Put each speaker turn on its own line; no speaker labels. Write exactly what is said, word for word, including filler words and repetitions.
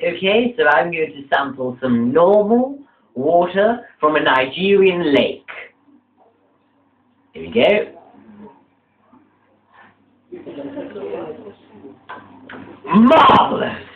Okay, so I'm going to sample some normal water from a Nigerian lake. Here we go. Marvelous!